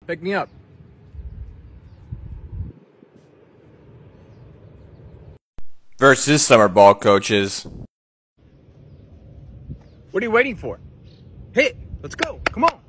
Pick me up. Versus summer ball coaches. What are you waiting for? Hit! Let's go! Come on!